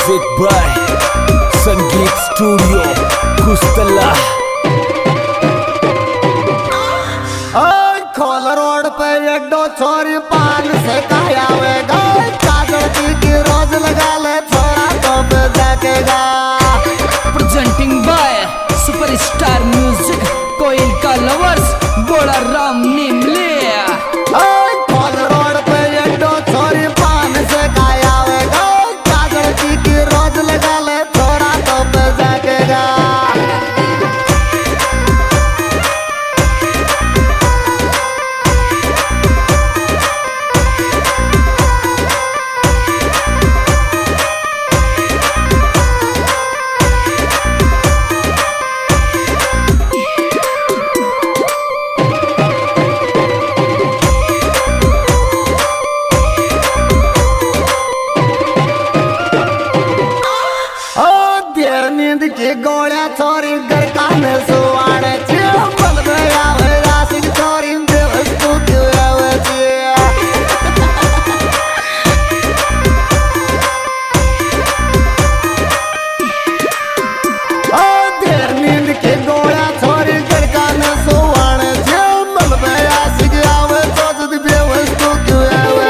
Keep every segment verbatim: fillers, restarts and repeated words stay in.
Music by Sangeet studio Kustala. खोल road पे एडो छोरी पान से खायावेगा, काजल की रोज लगा ले छोरा तो पे जाकेगा। प्रेजेंटिंग बाय सुपरस्टार म्यूजिक कोयल का लवर्स बोला राम निमले। खोल रोड पे एडो छोरी पान से खायावेगा, काजल की रोज लगा ले छोरा तो पे जाकेगा। नींद की गोलियां छोरी घर का में सुवाड़े बल में आवे रासिक छोरी बेवस्तु क्यों आवे देर नींद की गोलियां छोरी घर का में सुवाड़े बल में आसिक आवे तो जुद बेवस्तु क्यों आवे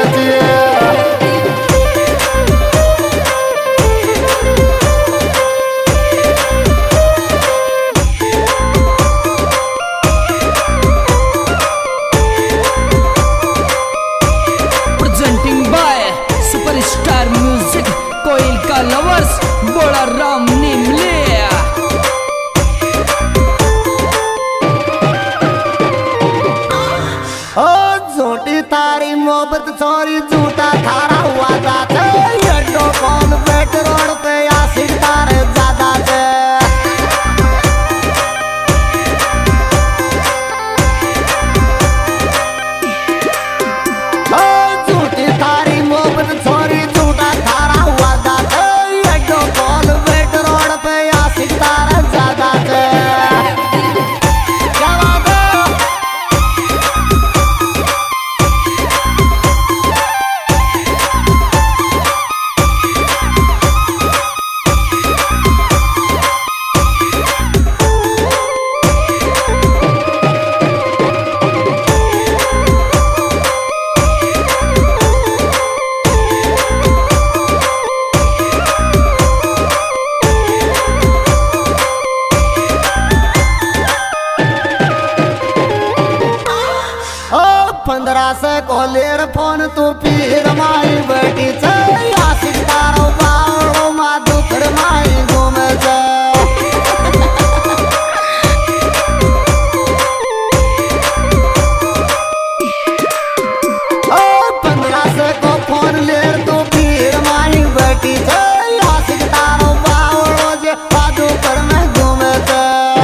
सुपरस्टार म्यूजिक कोयल का लवर्स बोला राम निमले। ओ झूठी तारी मोहब्बत छोरी झूठा थारा हुआ जाता ये कौन बैठ रोड पे आशिक तारे ज्यादा थे। झूठी तारी मोहब्बत छोरी झूठा थारा हुआ जाता ये कौन बैठ रोड पे आशिक तारे ज्यादा थे। पंद्रह से कोलेर फोन तू पीर माई बेटी से आशिक तारो बावड़ो माधु कर माई घूमे से। पंद्रह से को फोन लेर तू पीर माई बेटी से आशिक तारो बावड़ो जे माधु कर में घूमे से।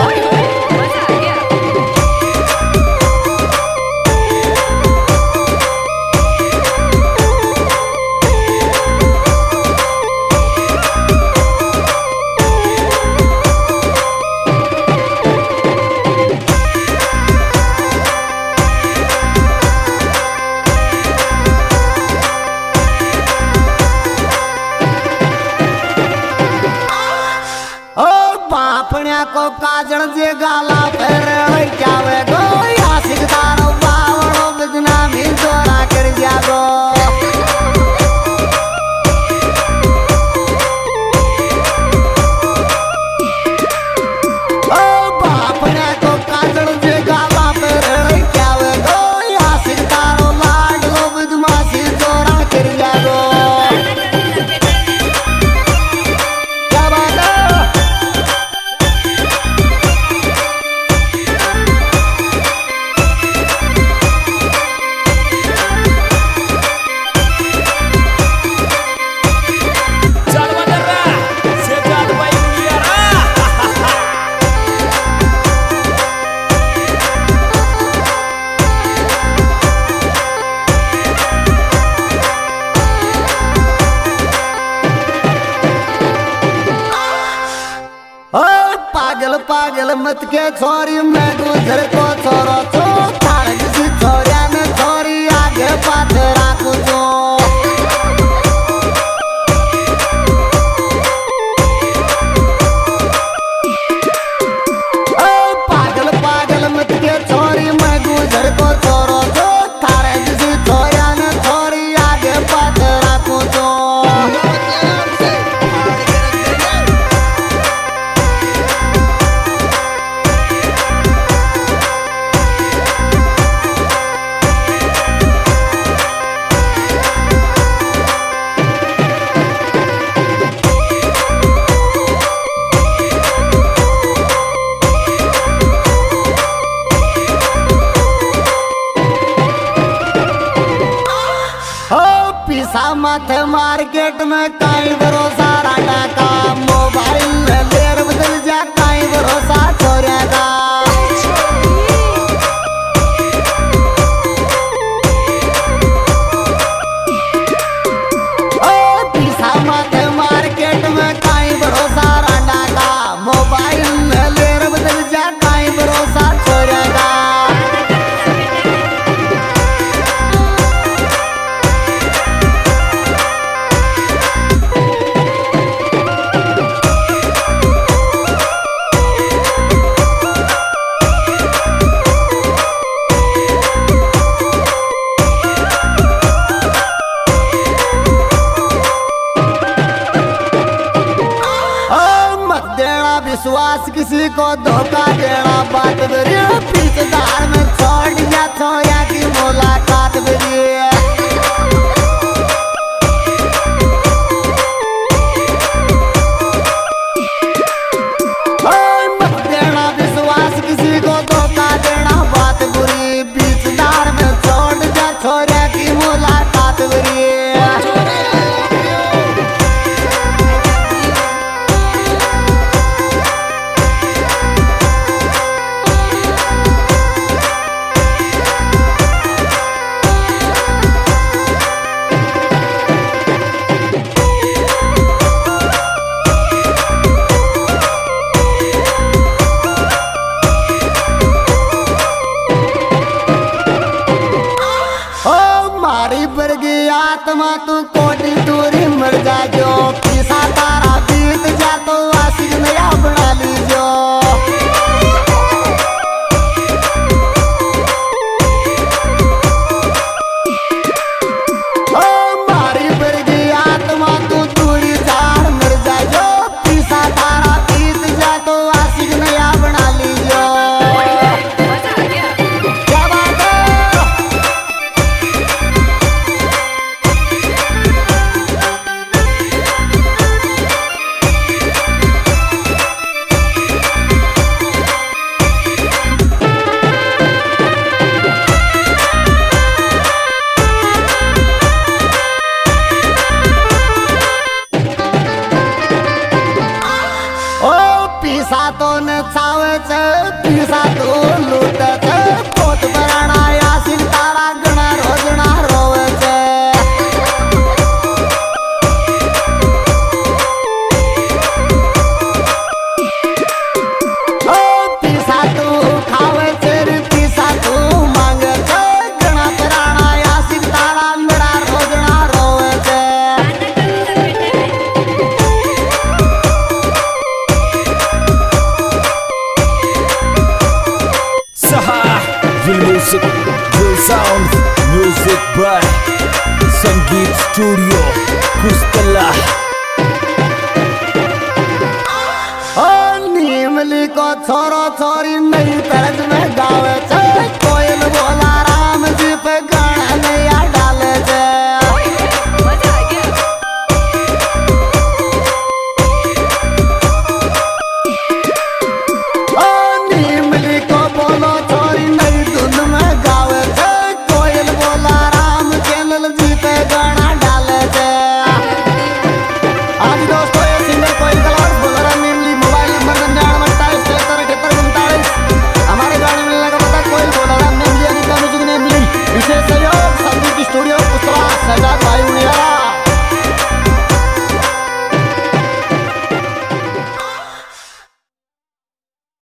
बापण्या को काजल जे गाला फेर जावे गो आशिक तारो बावड़ो बिजना भी जोरा कर जागो। ओ बापण्या को काजल जे गाला फेर जावे गो आशिक तारो लाडलो बिदमासी जोरा कर जागो। पागल पागल मत के छोरी मैं गुजर को छोरो छो थार किसी छोरिया ने छोरी आगे पाछे राखू छो। माथे मार्केट में काई भरोसा राडा का मोबाइल लेर बदल जा काई भरोसा छोरा का विश्वास किसी को धोखा देना बात बरी पीछे दार में छोड़ दिया छोया की मुलाकात बरी मत देना विश्वास किसी को धोखा देना बात बुरी बीच दार में छोड़ दिया छोया की मुलाकात बरी आत्मा तू कोटी दूरी मर जा जो किसा तारा बीत जा तो आशिक नया बना लीजो ओ मारी बरगी आत्मा तू दूरी जार मर जा जो किसा तारा बीत जा तो आशिक नया बना लीजो पीसा तो न छावे छे पीसा तो लूटे छे पोत बराना यासिन तारा गणा रोजना रोवे छे ओ पीसा तू खावे छे रे पीसा तू मांगे छे गणा बराना यासिन तारा गणा रोजना रोवे छे Music, real sound, music by Sangeet studio Kustala नीमली को छोरो छोरी नहीं तरज